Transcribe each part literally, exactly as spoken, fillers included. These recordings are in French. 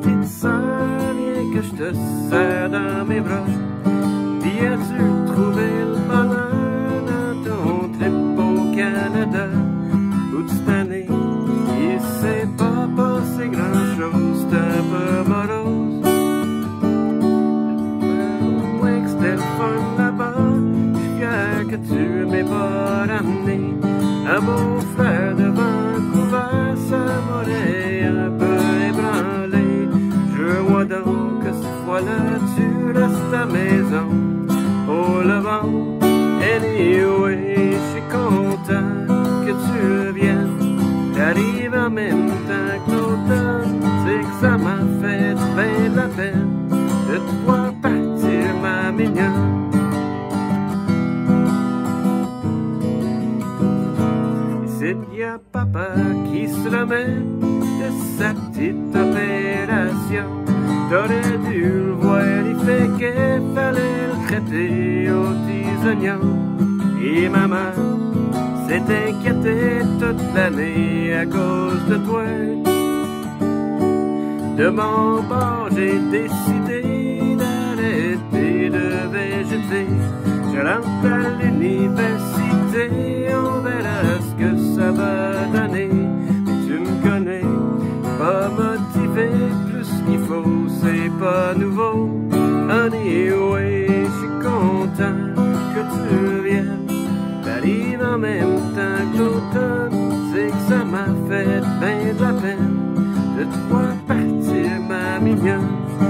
petite sœur, viens que je te serre dans mes bras. Puis as-tu trouvé le bonheur dans ton trip au Canada? Où tu t'en es, il s'est pas passé grand-chose, t'es un peu morose. Moi que c'était le fun là-bas, j'suis fier que tu m'aies pas ramené. Un beau frère de Vancouver, ça m'aurait un peu ébranlé. Je vois donc que cette fois-là tu restes à maison. Oh le vent, anyway, j'suis content que tu viennes. T'arrives en même temps que l'automne, c'est que ça m'a fait bien de la peine de te voir partir, ma mignonne. Il y a papa qui se remet de sa petite opération. T'aurais dû le voir, il fait qu'il fallait le traiter aux petits oignons. Et maman s'est inquiétée toute l'année à cause de toi. De mon bord, j'ai décidé d'arrêter de végéter. Je rentre à l'université, on verra ce que ça va donner. Mais tu me connais, pas motivé plus qu'il faut, c'est pas nouveau. Anyway, je suis content que tu viennes. T'arrives en même temps que l'automne, c'est que ça m'a fait bien de la peine de te voir partir, ma mignonne.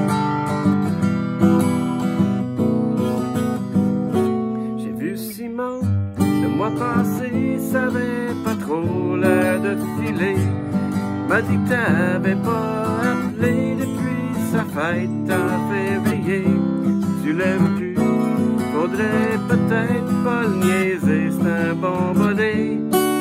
Le mois passé, ça avait pas trop l'air de filer. M'a dit que t'avais pas appelé depuis sa fête en février. Si tu l'aimes plus, faudrait peut-être pas le niaiser, c'est un bon bonnet.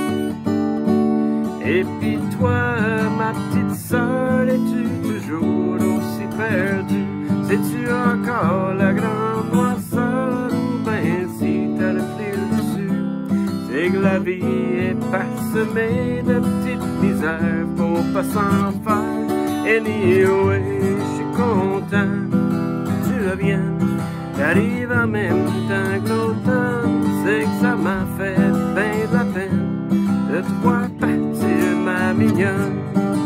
Et puis toi, ma petite sœur, es-tu toujours aussi perdue? Sais-tu encore la grande noirceur ou ben si t'as le fil dessus? C'est que la vie est parsemée de petites misères, faut pas s'en faire. Anyway, je suis content que tu reviennes. T'arrives en même temps que l'automne, c'est que ça m'a fait bien de la peine de te voir partir, ma mignonne.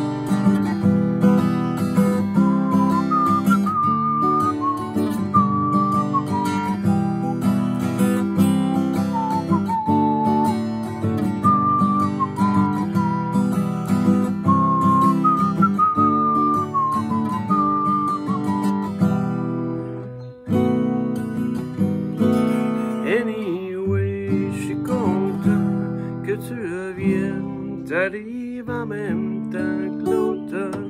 Anyway, je suis content que tu reviennes. T'arrives en même temps que l'automne.